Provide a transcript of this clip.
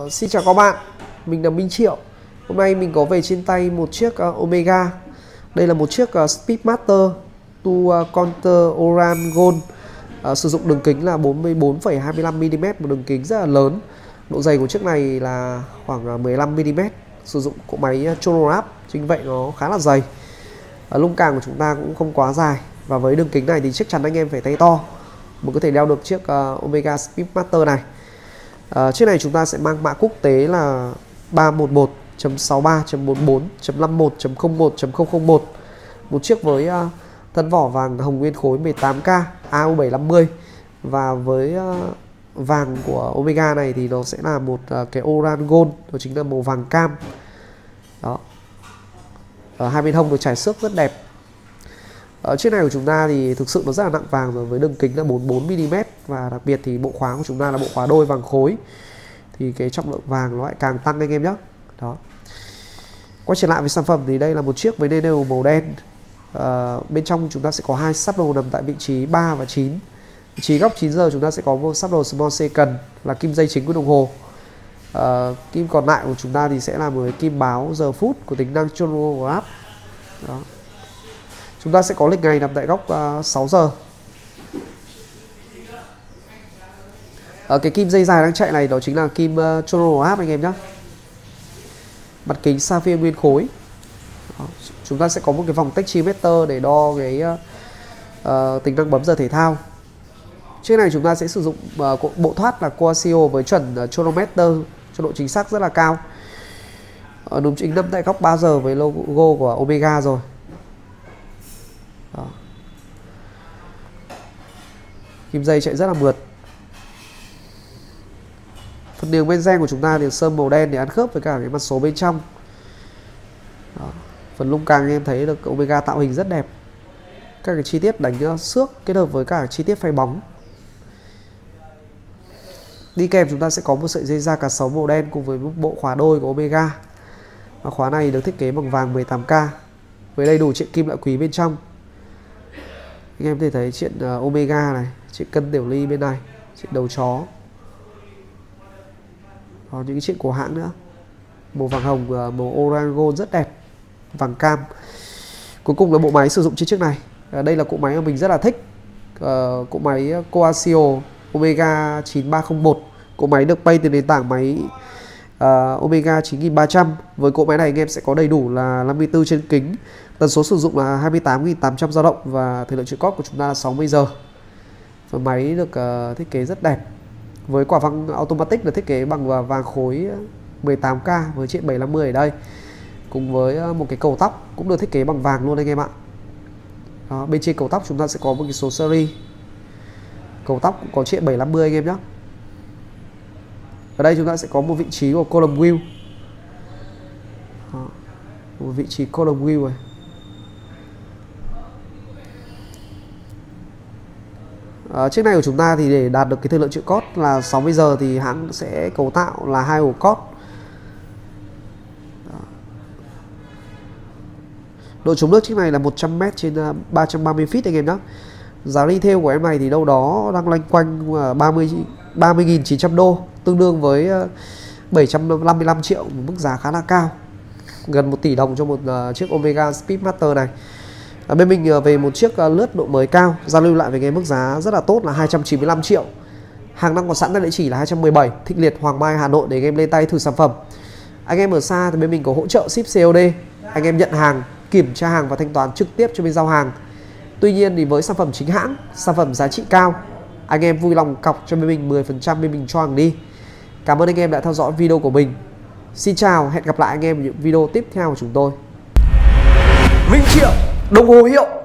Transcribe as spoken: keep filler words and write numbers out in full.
Uh, xin chào các bạn, mình là Minh Triệu. Hôm nay mình có về trên tay một chiếc uh, Omega. Đây là một chiếc uh, Speedmaster to uh, Counter Oran Gold, uh, sử dụng đường kính là bốn mươi bốn phẩy hai mươi lăm mi li mét, một đường kính rất là lớn. Độ dày của chiếc này là khoảng uh, mười lăm mi li mét, sử dụng cỗ máy uh, chronograph, chính vậy nó khá là dày. uh, Lung càng của chúng ta cũng không quá dài, và với đường kính này thì chắc chắn anh em phải tay to mới có thể đeo được chiếc uh, Omega Speedmaster này. Uh, chiếc này chúng ta sẽ mang mã quốc tế là ba một một chấm sáu ba chấm bốn bốn chấm năm một chấm không một chấm không không một. Một chiếc với uh, thân vỏ vàng hồng nguyên khối mười tám K A U bảy năm mươi. Và với uh, vàng của Omega này thì nó sẽ là một uh, cái Oran Gold, đó chính là màu vàng cam. Đó. Ở hai bên hông được trải xước rất đẹp. Ở chiếc này của chúng ta thì thực sự nó rất là nặng vàng rồi, với đường kính là bốn mươi bốn mi li mét, và đặc biệt thì bộ khóa của chúng ta là bộ khóa đôi vàng khối, thì cái trọng lượng vàng nó lại càng tăng anh em nhé. Đó. Quay trở lại với sản phẩm thì đây là một chiếc với nền đều màu đen. À, bên trong chúng ta sẽ có hai sắp đồ nằm tại vị trí ba và chín. Vị trí góc chín giờ chúng ta sẽ có một sắp đồ small second là kim dây chính của đồng hồ. À, kim còn lại của chúng ta thì sẽ là một cái kim báo giờ phút của tính năng chronograph. Đó. Chúng ta sẽ có lịch ngày nằm tại góc uh, sáu giờ. Ở cái kim dây dài đang chạy này đó chính là kim uh, chronograph anh em nhé. Mặt kính sapphire nguyên khối. Đó. Chúng ta sẽ có một cái vòng tachimeter để đo cái uh, uh, tính năng bấm giờ thể thao. Chiếc này chúng ta sẽ sử dụng uh, bộ thoát là Casio với chuẩn uh, chronometer cho độ chính xác rất là cao. Ở núm chính nằm tại góc ba giờ với logo của Omega rồi. Đó. Kim dây chạy rất là mượt. Phần niềng bên gen của chúng ta thì sơn màu đen để ăn khớp với cả cái mặt số bên trong. Đó. Phần lung càng em thấy được Omega tạo hình rất đẹp. Các cái chi tiết đánh xước kết hợp với cả chi tiết phay bóng. Đi kèm chúng ta sẽ có một sợi dây da cá sấu màu đen cùng với một bộ khóa đôi của Omega. Và khóa này được thiết kế bằng vàng mười tám K với đầy đủ chiếc kim loại quý bên trong. Anh em có thể thấy chuyện uh, Omega này, chuyện cân tiểu ly bên này, chuyện đầu chó. Có những cái chuyện của hãng nữa. Màu vàng hồng, uh, màu Oran Gold rất đẹp, vàng cam. Cuối cùng là bộ máy sử dụng trên chiếc này. uh, Đây là cỗ máy mà mình rất là thích. uh, Cỗ máy Casio Omega chín ba không một. Cỗ máy được bay từ nền tảng máy uh, Omega chín nghìn ba trăm. Với cỗ máy này anh em sẽ có đầy đủ là năm mươi tư chân kính. Tần số sử dụng là hai mươi tám nghìn tám trăm dao động và thời lượng chuyển cót của chúng ta là sáu mươi giờ. Phần máy được uh, thiết kế rất đẹp. Với quả văng automatic được thiết kế bằng vàng khối mười tám K với chiếc bảy năm mươi ở đây. Cùng với uh, một cái cầu tóc cũng được thiết kế bằng vàng luôn anh em ạ. Đó, bên trên cầu tóc chúng ta sẽ có một cái số series. Cầu tóc cũng có chiếc bảy năm mươi anh em nhé. Ở đây chúng ta sẽ có một vị trí của column wheel. Đó, một vị trí column wheel này. À, chiếc này của chúng ta thì để đạt được cái thời lượng chịu cót là sáu mươi giờ thì hãng sẽ cấu tạo là hai ổ cót. Độ chống nước chiếc này là một trăm mét trên ba trăm ba mươi feet anh em nhé. Giá retail của em này thì đâu đó đang loanh quanh ba mươi nghìn chín trăm đô, tương đương với bảy trăm năm mươi lăm triệu, một mức giá khá là cao. Gần một tỷ đồng cho một uh, chiếc Omega Speedmaster này. À, bên mình về một chiếc uh, lướt độ mới cao, giao lưu lại với cái mức giá rất là tốt là hai trăm chín mươi lăm triệu. Hàng đang còn sẵn tại địa chỉ là hai trăm mười bảy Thịnh Liệt, Hoàng Mai, Hà Nội để anh em lên tay thử sản phẩm. Anh em ở xa thì bên mình có hỗ trợ ship xê ô đê. Anh em nhận hàng, kiểm tra hàng và thanh toán trực tiếp cho bên giao hàng. Tuy nhiên thì với sản phẩm chính hãng, sản phẩm giá trị cao, anh em vui lòng cọc cho bên mình mười phần trăm, bên mình cho hàng đi. Cảm ơn anh em đã theo dõi video của mình. Xin chào, hẹn gặp lại anh em ở những video tiếp theo của chúng tôi. Minh Triệu, đồng hồ hiệu.